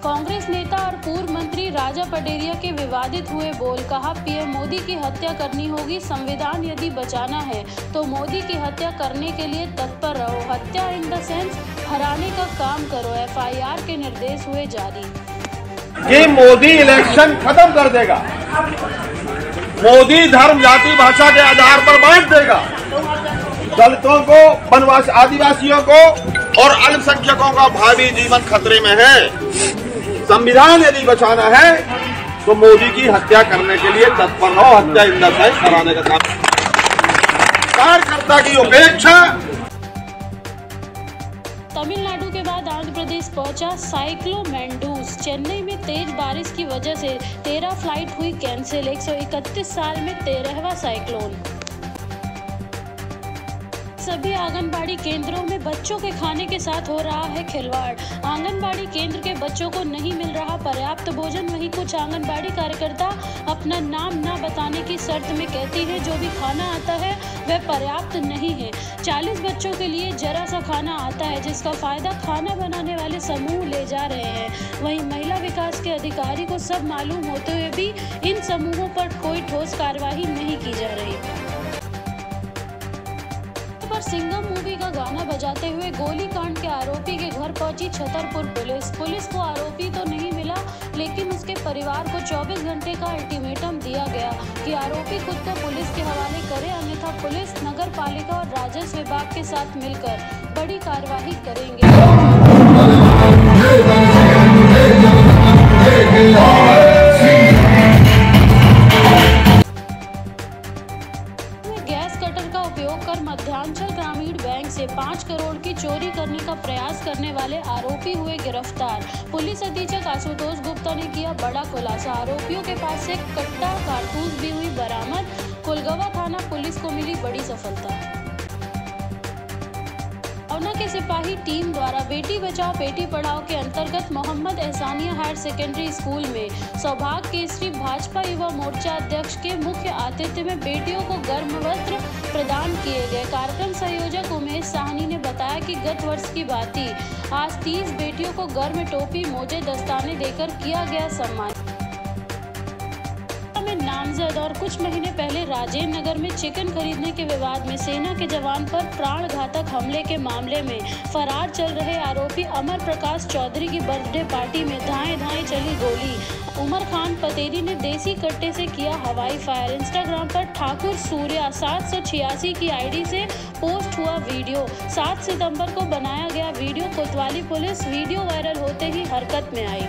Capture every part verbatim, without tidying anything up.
कांग्रेस नेता और पूर्व मंत्री राजा पटेरिया के विवादित हुए बोल। कहा, पीएम मोदी की हत्या करनी होगी। संविधान यदि बचाना है तो मोदी की हत्या करने के लिए तत्पर रहो। हत्या इन द सेंस हराने का काम करो। एफआईआर के निर्देश हुए जारी। ये मोदी इलेक्शन खत्म कर देगा। मोदी धर्म, जाति, भाषा के आधार पर बांट देगा। दलितों को, वनवासी, आदिवासियों को और अल्पसंख्यकों का भावी जीवन खतरे में है। संविधान यदि बचाना है तो मोदी की हत्या करने के लिए तत्पर रहो। हत्या इन द सेंस कराने का काम। कार्यकर्ता की उपेक्षा। तमिलनाडु के बाद आंध्र प्रदेश पहुंचा साइक्लोन मैंडूस। चेन्नई में तेज बारिश की वजह से तेरह फ्लाइट हुई कैंसिल। एक सौ इकतीस साल में तेरहवां साइक्लोन। सभी आंगनबाड़ी केंद्रों में बच्चों के खाने के साथ हो रहा है खिलवाड़। आंगनबाड़ी केंद्र के बच्चों को नहीं मिल रहा पर्याप्त भोजन। वहीं कुछ आंगनबाड़ी कार्यकर्ता अपना नाम न बताने की शर्त में कहती है जो भी खाना आता है वह पर्याप्त नहीं है। चालीस बच्चों के लिए जरा सा खाना आता है जिसका फायदा खाना बनाने वाले समूह ले जा रहे हैं। वहीं महिला विकास के अधिकारी को सब मालूम होते हुए भी इन समूहों पर कोई ठोस कार्रवाई नहीं की जा रही। पर सिंघम मूवी का गाना बजाते हुए गोलीकांड के आरोपी के घर पहुंची छतरपुर पुलिस। पुलिस को आरोपी तो नहीं मिला, लेकिन उसके परिवार को चौबीस घंटे का अल्टीमेटम दिया गया कि आरोपी खुद को पुलिस के हवाले करे, अन्यथा पुलिस, नगर पालिका और राजस्व विभाग के साथ मिलकर बड़ी कार्रवाई करेंगे। मध्यांचल ग्रामीण बैंक से पाँच करोड़ की चोरी करने का प्रयास करने वाले आरोपी हुए गिरफ्तार। पुलिस अधीक्षक आशुतोष गुप्ता ने किया बड़ा खुलासा। आरोपियों के पास से कट्टा कारतूस भी हुई बरामद। कोलगवा थाना पुलिस को मिली बड़ी सफलता। पवना के सिपाही टीम द्वारा बेटी बचाओ बेटी पढ़ाओ के अंतर्गत Mohammad Ehsania higher secondary school में सौभाग्य केसरी भाजपा युवा मोर्चा अध्यक्ष के मुख्य आतिथ्य में बेटियों को गर्म वस्त्र प्रदान किए गए। कार्यक्रम संयोजक उमेश साहनी ने बताया कि गत वर्ष की भांति आज तीस बेटियों को गर्म टोपी, मोजे, दस्ताने देकर किया गया सम्मान। नामजद और कुछ महीने पहले राजेंद्र नगर में चिकन खरीदने के विवाद में सेना के जवान पर प्राण घातक हमले के मामले में फरार चल रहे आरोपी अमर प्रकाश चौधरी की बर्थडे पार्टी में धाएं धाएं चली गोली। उमर खान पतेरी ने देसी कट्टे से किया हवाई फायर। इंस्टाग्राम पर ठाकुर सूर्या सात सौ छियासी की आईडी से पोस्ट हुआ वीडियो। सात सितंबर को बनाया गया वीडियो। कोतवाली पुलिस वीडियो वायरल होते ही हरकत में आई।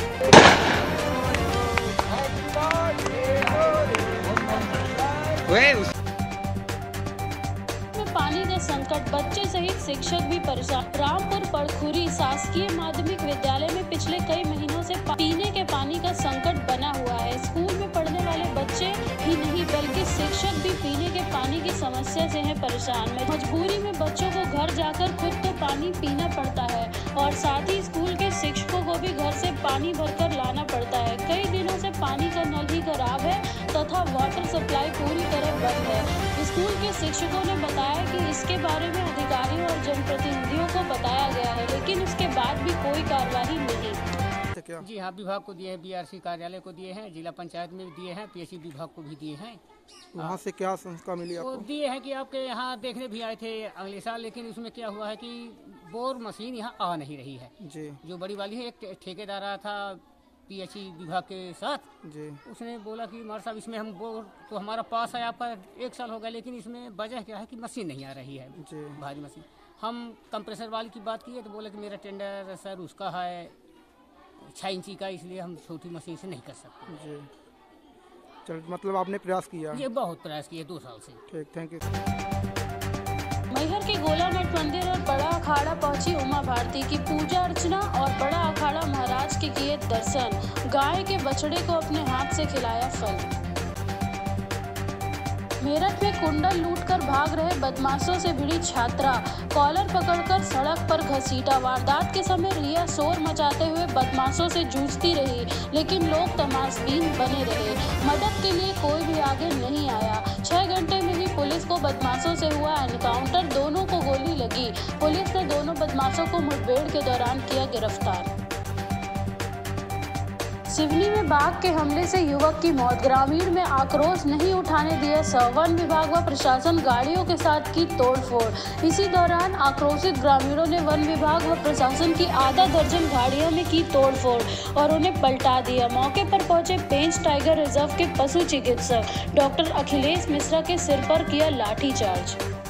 में पानी का संकट, बच्चे सहित शिक्षक भी परेशान। रामपुर पड़खुरी शासकीय माध्यमिक विद्यालय में पिछले कई महीनों से पीने के पानी का संकट बना हुआ है। स्कूल में पढ़ने वाले बच्चे ही नहीं बल्कि शिक्षक भी पीने के पानी की समस्या से हैं परेशान। में मजबूरी में बच्चों को घर जाकर खुद तो पानी पीना पड़ता है और साथ ही स्कूल के शिक्षकों को भी घर से पानी भरकर लाना पड़ता है। कई दिनों से पानी का नल ही खराब है तथा वाटर सप्लाई पूरी तरह बंद है। स्कूल के शिक्षकों ने बताया कि इसके बारे में अधिकारियों और जनप्रतिनिधियों को बताया गया है, लेकिन इसके बाद भी कोई कार्रवाई नहीं। जी हाँ, विभाग को दिए हैं, बीआरसी कार्यालय को दिए हैं, जिला पंचायत में भी दिए हैं, पीएचई विभाग को भी दिए हैं। वहाँ से क्या संस्था मिली आपको? दिए हैं कि आपके यहाँ देखने भी आए थे अगले साल, लेकिन उसमें क्या हुआ है कि बोर मशीन यहाँ आ नहीं रही है जी। जो बड़ी वाली है, एक ठेकेदार आया था पीएचई विभाग के साथ जी। उसने बोला कि मार साहब इसमें हम बोर तो हमारा पास है आपका एक साल हो गया, लेकिन इसमें वजह क्या है कि मशीन नहीं आ रही है जी। भारी मशीन। हम कंप्रेसर वाले की बात की है तो बोले कि मेरा टेंडर सर उसका है छः इंची का, इसलिए हम छोटी मशीन से नहीं कर सकते जी। चल, मतलब आपने प्रयास किया? ये बहुत प्रयास किया दो साल से। ठीक, थैंक यू। मैहर के गोला मठ मंदिर और बड़ा अखाड़ा पहुंची उमा भारती की पूजा अर्चना और बड़ा अखाड़ा महाराज के किए दर्शन। गाय के बछड़े को अपने हाथ से खिलाया फल। मेरठ में कुंडल लूटकर भाग रहे बदमाशों से भिड़ी छात्रा, कॉलर पकड़कर सड़क पर घसीटा। वारदात के समय रिया शोर मचाते हुए बदमाशों से जूझती रही, लेकिन लोग तमाशबीन बने रहे। मदद के लिए कोई भी आगे नहीं आया। छह घंटे में ही पुलिस को बदमाशों से हुआ एनकाउंटर, दोनों को गोली लगी। पुलिस ने दोनों बदमाशों को मुठभेड़ के दौरान किया गिरफ्तार। सिवनी में बाघ के हमले से युवक की मौत, ग्रामीण में आक्रोश नहीं उठाने दिया सब, वन विभाग व प्रशासन गाड़ियों के साथ की तोड़फोड़। इसी दौरान आक्रोशित ग्रामीणों ने वन विभाग व प्रशासन की आधा दर्जन गाड़ियों में की तोड़फोड़ और उन्हें पलटा दिया। मौके पर पहुंचे पेंच टाइगर रिजर्व के पशु चिकित्सक डॉक्टर अखिलेश मिश्रा के सिर पर किया लाठीचार्ज।